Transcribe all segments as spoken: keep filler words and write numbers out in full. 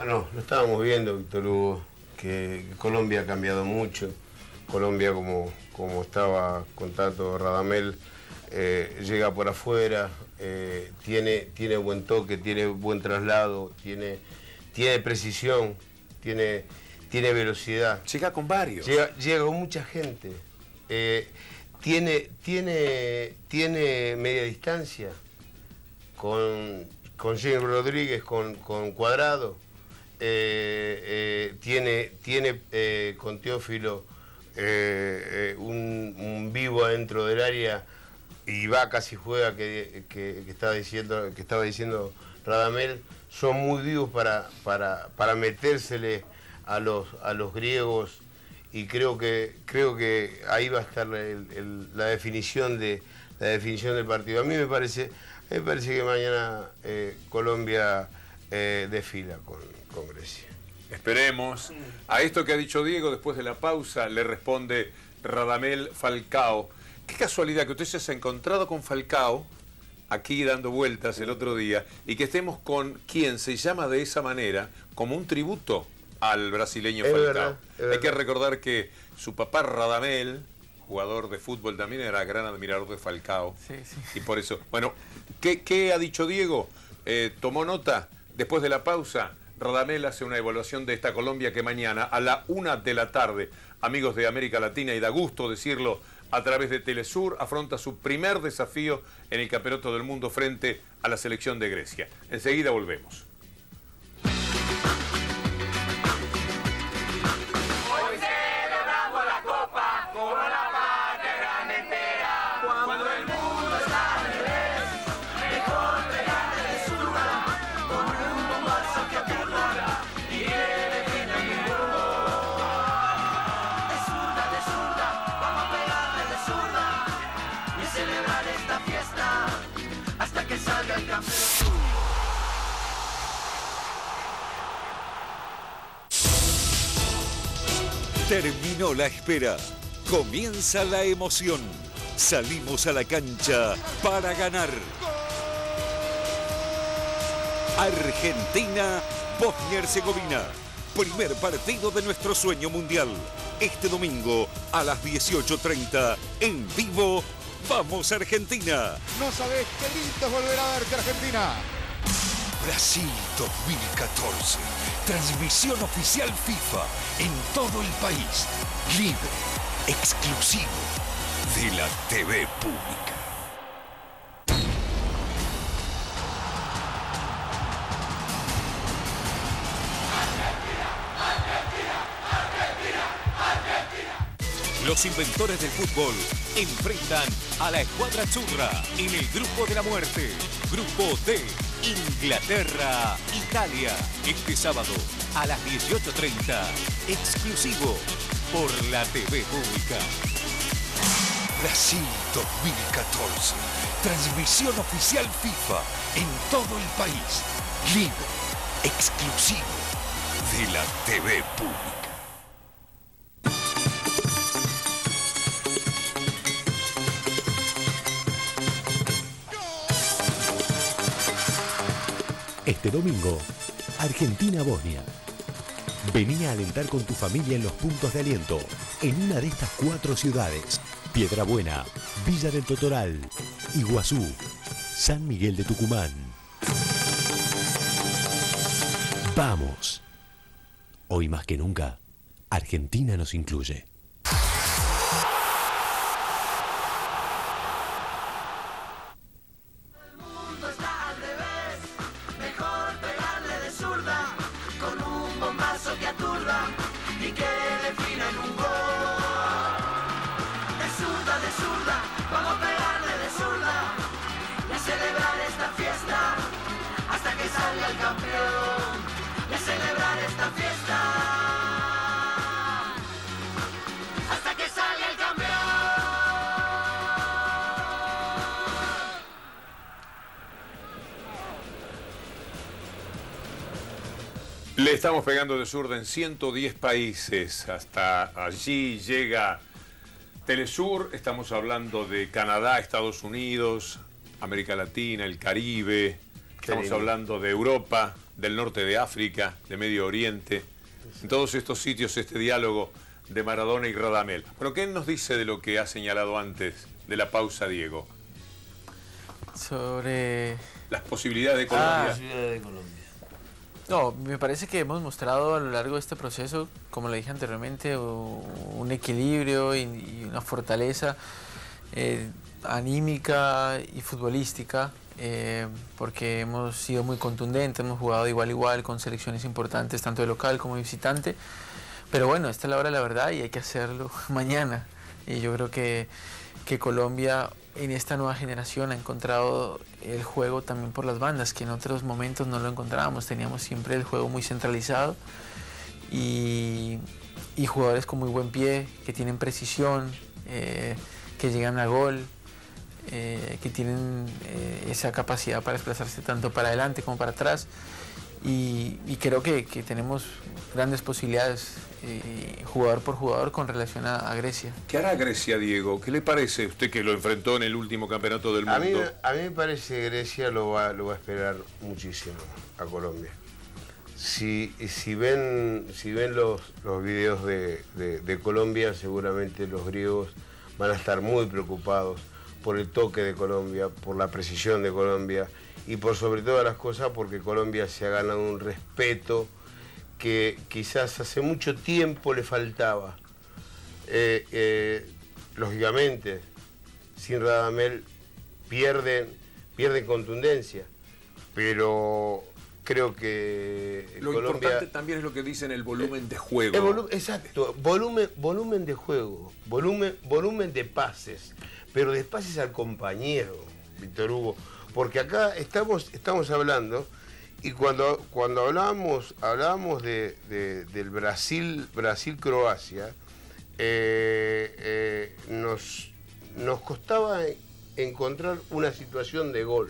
Bueno, lo estábamos viendo, Víctor Hugo, que Colombia ha cambiado mucho. Colombia, como, como estaba contando Radamel, eh, llega por afuera, eh, tiene, tiene buen toque, tiene buen traslado, tiene, tiene precisión, tiene, tiene velocidad. Llega con varios. Llega, llega con mucha gente. Eh, tiene, tiene, tiene media distancia con, con James Rodríguez, con, con Cuadrado. Eh, eh, tiene tiene eh, con Teófilo eh, eh, un, un vivo adentro del área, y va casi juega que, que, que, estaba diciendo, que estaba diciendo Radamel. Son muy vivos para, para, para metérsele a los, a los griegos, y creo que, creo que ahí va a estar el, el, la, definición de, la definición del partido. A mí me parece, me parece que mañana eh, Colombia eh, desfila con, con Grecia. Esperemos. A esto que ha dicho Diego, después de la pausa, le responde Radamel Falcao. Qué casualidad que usted se haya encontrado con Falcao aquí dando vueltas el otro día, y que estemos con quien se llama de esa manera, como un tributo al brasileño es Falcao. Verdad, es Hay que verdad. recordar que su papá Radamel, jugador de fútbol, también era gran admirador de Falcao. Sí, sí. Y por eso, bueno, ¿qué, qué ha dicho Diego? Eh, ¿Tomó nota? Después de la pausa, Radamel hace una evaluación de esta Colombia que mañana a la una de la tarde, amigos de América Latina, y da gusto decirlo, a través de Telesur, afronta su primer desafío en el Campeonato del Mundo frente a la selección de Grecia. Enseguida volvemos. Hoy celebramos la Copa con la patria grande entera. Cuando el mundo está al revés, mejor pegarle de zurda, con un bombazo que aturda y que defienda el gol. De zurda, de zurda, vamos a pegarle de zurda y celebrar esta fiesta hasta que salga el campeón. Terminó la espera. Comienza la emoción. Salimos a la cancha para ganar. Argentina, Bosnia-Herzegovina. Primer partido de nuestro sueño mundial. Este domingo a las dieciocho treinta en vivo. ¡Vamos Argentina! No sabés qué lindo es volver a verte, Argentina. Brasil dos mil catorce. Transmisión oficial FIFA en todo el país. Libre, exclusivo de la T V pública. Los inventores del fútbol enfrentan a la escuadra azzurra en el grupo de la muerte. Grupo D, Inglaterra, Italia. Este sábado a las dieciocho treinta, exclusivo por la T V pública. Brasil dos mil catorce. Transmisión oficial FIFA en todo el país. Libre, exclusivo de la T V pública. Este domingo, Argentina-Bosnia. Vení a alentar con tu familia en los puntos de aliento, en una de estas cuatro ciudades: Piedrabuena, Villa del Totoral, Iguazú, San Miguel de Tucumán. ¡Vamos! Hoy más que nunca, Argentina nos incluye. Le estamos pegando de zurda en ciento diez países. Hasta allí llega Telesur. Estamos hablando de Canadá, Estados Unidos, América Latina, el Caribe. Estamos hablando de Europa, del norte de África, de Medio Oriente. En todos estos sitios este diálogo de Maradona y Radamel. Bueno, ¿qué nos dice de lo que ha señalado antes de la pausa, Diego? Sobre... Las posibilidades de Colombia. Ah. La ciudad de Colombia. No, me parece que hemos mostrado a lo largo de este proceso, como le dije anteriormente, un equilibrio y, y una fortaleza eh, anímica y futbolística, eh, porque hemos sido muy contundentes, hemos jugado de igual a igual con selecciones importantes, tanto de local como de visitante. Pero bueno, esta es la hora de la verdad y hay que hacerlo mañana. Y yo creo que, que Colombia en esta nueva generación ha encontrado el juego también por las bandas, que en otros momentos no lo encontrábamos. Teníamos siempre el juego muy centralizado y, y jugadores con muy buen pie, que tienen precisión, eh, que llegan a gol, eh, que tienen eh, esa capacidad para desplazarse tanto para adelante como para atrás. Y, y creo que, que tenemos grandes posibilidades, eh, jugador por jugador, con relación a, a Grecia. ¿Qué hará Grecia, Diego? ¿Qué le parece a usted que lo enfrentó en el último campeonato del A mundo? mí, a mí me parece que Grecia lo va, lo va a esperar muchísimo a Colombia. Si, si ven, si ven los, los videos de, de, de Colombia, seguramente los griegos van a estar muy preocupados por el toque de Colombia, por la precisión de Colombia y por sobre todas las cosas porque Colombia se ha ganado un respeto que quizás hace mucho tiempo le faltaba. Eh, eh, lógicamente, sin Radamel pierden, pierden contundencia, pero creo que Lo Colombia... importante también es lo que dicen el volumen de juego. El volu- exacto, volumen, volumen de juego, volumen, volumen de pases, pero de pases al compañero, Víctor Hugo, porque acá estamos, estamos hablando, y cuando, cuando hablábamos, hablábamos de, de- del Brasil, Brasil-Croacia, eh, eh, nos, nos costaba encontrar una situación de gol.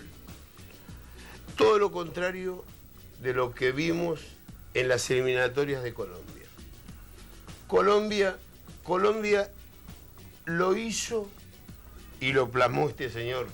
Todo lo contrario de lo que vimos en las eliminatorias de Colombia. Colombia, Colombia lo hizo y lo plasmó este señor.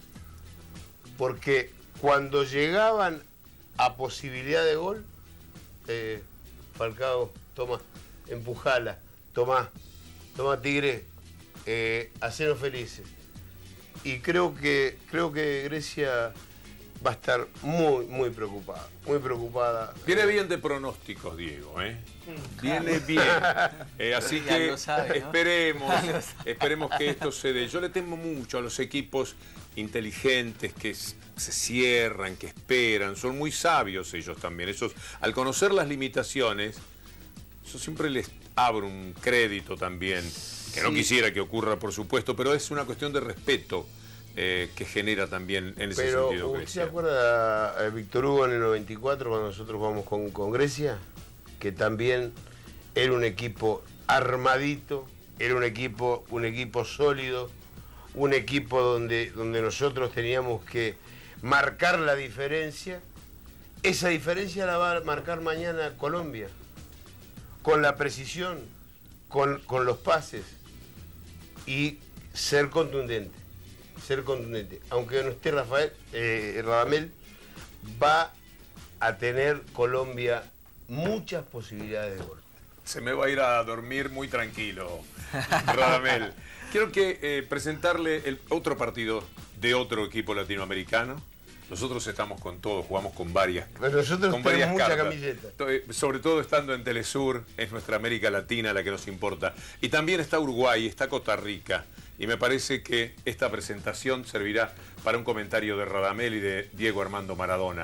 Porque cuando llegaban a posibilidad de gol, eh, Falcao, toma, empujala, toma, toma Tigre, eh, hacenos felices. Y creo que, creo que Grecia va a estar muy, muy preocupada, muy preocupada. Viene bien de pronósticos, Diego, ¿eh? Viene bien. Eh, así Ya que lo sabe, ¿no? esperemos, Ya lo sabe. esperemos que esto se dé. Yo le temo mucho a los equipos inteligentes que s- se cierran, que esperan. Son muy sabios ellos también. Esos, al conocer las limitaciones, yo siempre les abro un crédito también, que no Sí. quisiera que ocurra, por supuesto, pero es una cuestión de respeto. Eh, que genera también en ese Pero, sentido ¿usted Grecia. se acuerda, eh, Víctor Hugo, en el noventa y cuatro, cuando nosotros jugamos con, con Grecia? Que también era un equipo armadito, era un equipo, un equipo sólido, un equipo donde, donde nosotros teníamos que marcar la diferencia. Esa diferencia la va a marcar mañana Colombia, con la precisión, con, con los pases y ser contundente. Ser contundente. Aunque no esté Rafael, eh, Radamel, va a tener Colombia muchas posibilidades de gol. Se me va a ir a dormir muy tranquilo, Radamel. Quiero que eh, presentarle el otro partido de otro equipo latinoamericano. Nosotros estamos con todo, jugamos con varias, Pero nosotros con tenemos varias mucha cartas. camiseta. To- eh, Sobre todo estando en Telesur, es nuestra América Latina la que nos importa. Y también está Uruguay, está Costa Rica. Y me parece que esta presentación servirá para un comentario de Radamel y de Diego Armando Maradona.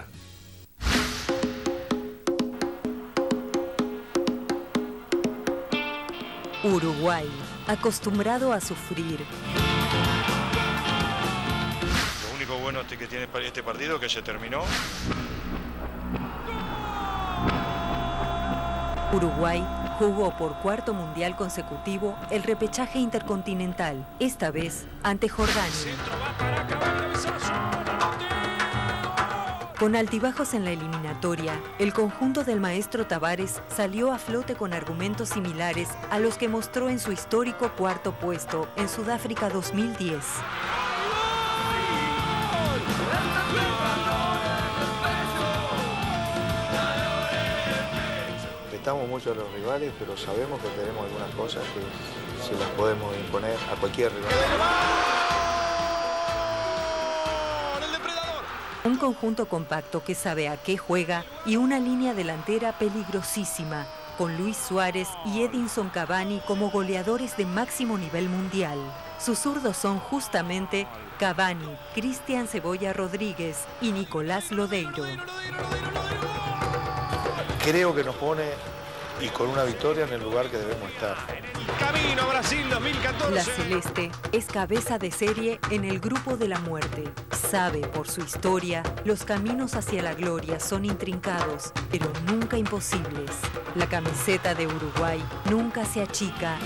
Uruguay, acostumbrado a sufrir. Lo único bueno este que tiene este partido que se terminó. Uruguay jugó por cuarto mundial consecutivo el repechaje intercontinental, esta vez ante Jordania. Con altibajos en la eliminatoria, el conjunto del maestro Tavares salió a flote con argumentos similares a los que mostró en su histórico cuarto puesto en Sudáfrica dos mil diez. respetamos mucho a los rivales, pero sabemos que tenemos algunas cosas que se las podemos imponer a cualquier rival. Un conjunto compacto que sabe a qué juega y una línea delantera peligrosísima, con Luis Suárez y Edinson Cavani como goleadores de máximo nivel mundial. Sus zurdos son justamente Cavani, Cristian Cebolla Rodríguez y Nicolás Lodeiro. Creo que nos pone, y con una victoria, en el lugar que debemos estar. Camino a Brasil dos mil catorce. La Celeste es cabeza de serie en el grupo de la muerte. Sabe por su historia, los caminos hacia la gloria son intrincados, pero nunca imposibles. La camiseta de Uruguay nunca se achica.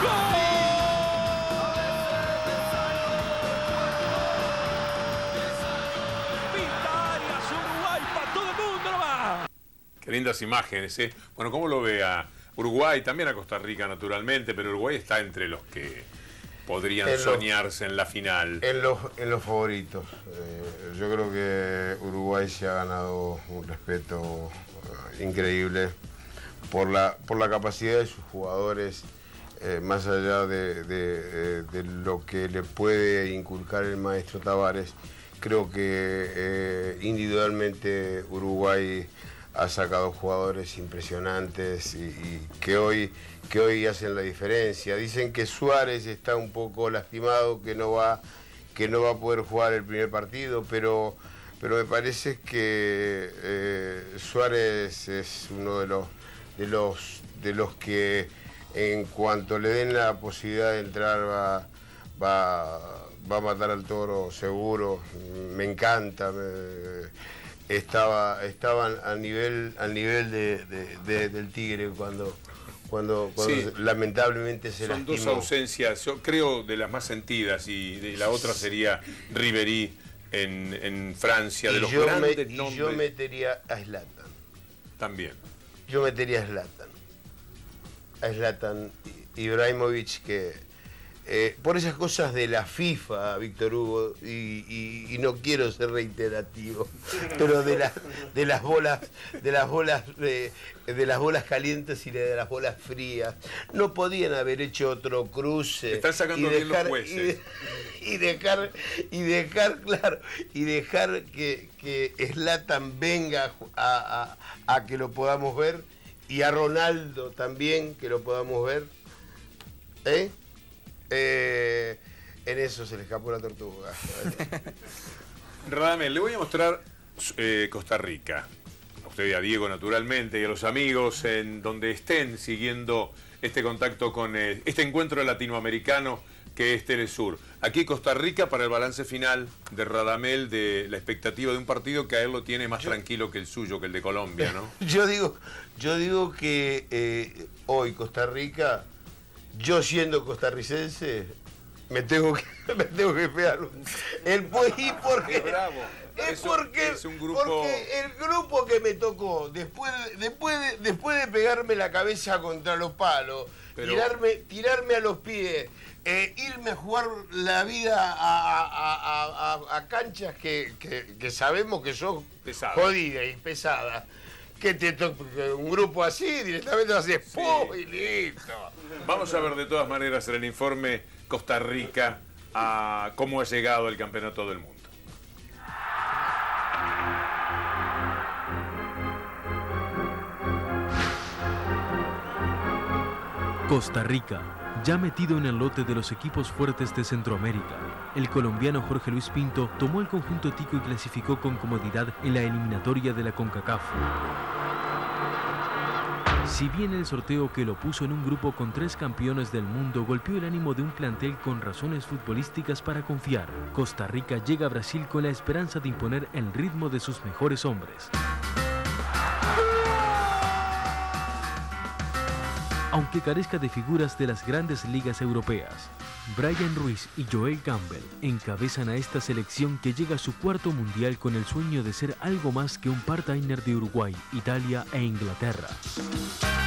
Qué lindas imágenes, ¿eh? Bueno, ¿cómo lo ve a Uruguay? También a Costa Rica, naturalmente, pero Uruguay está entre los que podrían en soñarse los, en la final. En los, en los favoritos. Eh, yo creo que Uruguay se ha ganado un respeto uh, increíble por la, por la capacidad de sus jugadores, eh, más allá de, de, de lo que le puede inculcar el maestro Tavares. Creo que eh, individualmente Uruguay ha sacado jugadores impresionantes y, y que, hoy, que hoy hacen la diferencia. Dicen que Suárez está un poco lastimado, que no va, que no va a poder jugar el primer partido, pero, pero me parece que eh, Suárez es uno de los, de, los, de los que en cuanto le den la posibilidad de entrar va, va, va a matar al toro seguro. Me encanta. Me, Estaba, estaban al nivel, al nivel de, de, de, del Tigre cuando, cuando, cuando sí, lamentablemente se son lastimó. Dos ausencias, yo creo, de las más sentidas, y de la otra sería Ribéry en, en Francia, de y los yo grandes me, nombres. Y yo metería a Zlatan. También. Yo metería a Zlatan. A Zlatan Ibrahimovic, que Eh, por esas cosas de la FIFA, Víctor Hugo, y, y, y no quiero ser reiterativo, pero de las de las bolas, de las bolas de, de las bolas calientes y de las bolas frías, no podían haber hecho otro cruce. Están sacando y bien dejar, los jueces. Y, y dejar, y dejar, claro, y dejar que, que Zlatan venga a, a, a que lo podamos ver, y a Ronaldo también que lo podamos ver. ¿Eh? Eh, en eso se le escapó la tortuga. Radamel, le voy a mostrar eh, Costa Rica. A usted y a Diego, naturalmente, y a los amigos en donde estén siguiendo este contacto con eh, este encuentro latinoamericano que es Telesur. Aquí Costa Rica para el balance final de Radamel, de la expectativa de un partido que a él lo tiene más yo, tranquilo que el suyo, que el de Colombia, ¿no? Yo digo, yo digo que eh, hoy Costa Rica, yo siendo costarricense, me tengo que, me tengo que pegar el polí porque... Bravo. Es porque, es un grupo... porque el grupo que me tocó, después, después, de, después de pegarme la cabeza contra los palos, Pero... tirarme, tirarme a los pies, eh, irme a jugar la vida a, a, a, a, a canchas que, que, que sabemos que son Pesada. jodidas y pesadas, que te toque un grupo así, directamente lo haces sí. ¡pum! Y listo. Vamos a ver de todas maneras en el informe Costa Rica a cómo ha llegado el campeonato del mundo. Costa Rica, ya metido en el lote de los equipos fuertes de Centroamérica. El colombiano Jorge Luis Pinto tomó el conjunto tico y clasificó con comodidad en la eliminatoria de la CONCACAF. Si bien el sorteo que lo puso en un grupo con tres campeones del mundo golpeó el ánimo de un plantel con razones futbolísticas para confiar, Costa Rica llega a Brasil con la esperanza de imponer el ritmo de sus mejores hombres. Aunque carezca de figuras de las grandes ligas europeas, Brian Ruiz y Joel Campbell encabezan a esta selección que llega a su cuarto mundial con el sueño de ser algo más que un part-timer de Uruguay, Italia e Inglaterra.